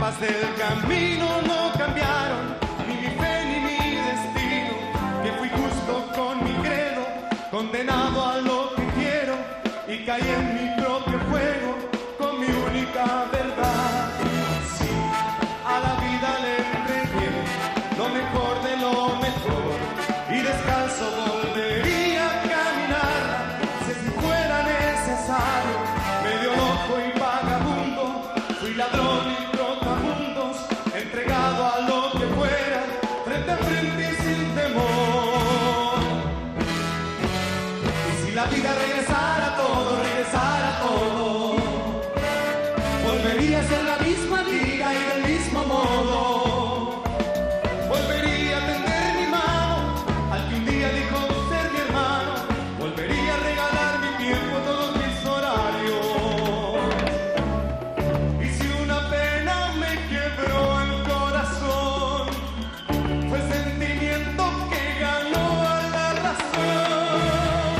mapas del camino no cambiaron ni mi fe ni mi destino, que fui justo con mi credo, condenado a lo que quiero, y caí en mi propio juego con mi única verdad. Sí, a la vida le entregué lo mejor de lo mejor, y descalzo volvería a caminar si fuera necesario. Medio loco y vagabundo, fui ladrón y trotamundos, entregado a lo que fuera, frente a frente y sin temor. Y si la vida regresara todo, volvería a ser la misma vida y del mismo modo. Volvería a tender mi mano al que un día dijo ser mi hermano. Volvería a regalar mi tiempo, todos mis horarios. Y si una pena me quebró el corazón, fue el sentimiento que ganó a la razón.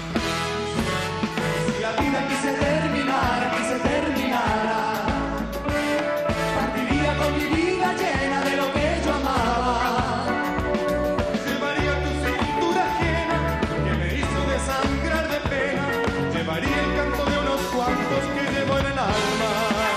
Si la vida quise terminara, partiría con mi vida llena de lo que yo amaba. Llevaría tu cintura ajena que me hizo desangrar de pena. Llevaría el canto de unos cuantos que llevo en el alma.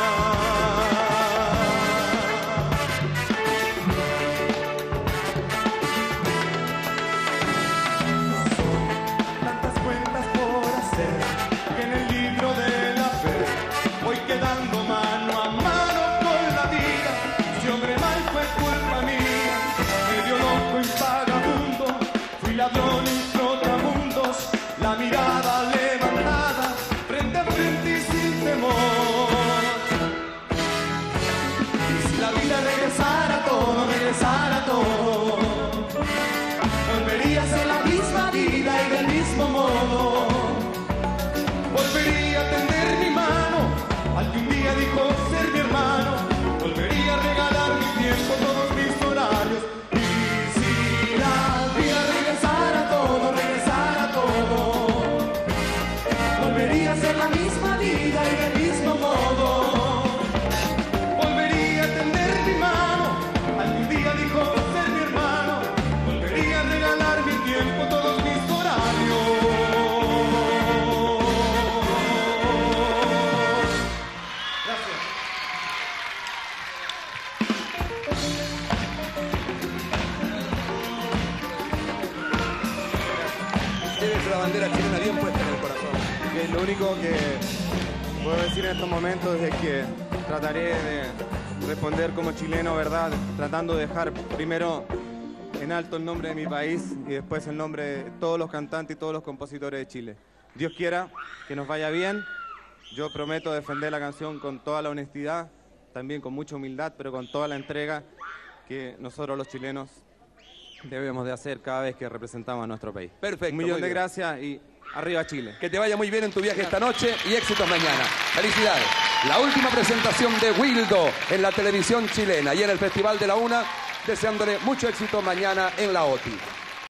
Tantas cuentas por hacer que en el libro de la fe voy quedando mano a mano con la vida. Si hombre mal fue culpa mía, medio loco y vagabundo, fui ladrón y trotamundos, la mirada levantada, frente a frente y sin temor. Y si la vida regresara todo, volvería a ser la misma vida y del mismo modo. Volvería a tender mi mano al que un día dijo ser mi hermano. Volvería a regalar mi tiempo, todos mis horarios. Y si la vida regresara todo, volvería a ser la misma vida y del mismo modo. Volvería a tender mi mano al que un día dijo ser mi hermano. Volvería a regalar mi tiempo, todos mis horarios. Tienes la bandera chilena bien puesta en el corazón. Que lo único que puedo decir en estos momentos es que trataré de responder como chileno, ¿verdad? Tratando de dejar primero en alto el nombre de mi país y después el nombre de todos los cantantes y todos los compositores de Chile. Dios quiera que nos vaya bien. Yo prometo defender la canción con toda la honestidad, también con mucha humildad, pero con toda la entrega que nosotros los chilenos debemos de hacer cada vez que representamos a nuestro país. Perfecto. Un millón muy de bien. gracias y arriba Chile. Que te vaya muy bien en tu viaje esta noche y éxitos mañana. Felicidades. La última presentación de Wildo en la televisión chilena y en el Festival de la Una, deseándole mucho éxito mañana en la OTI.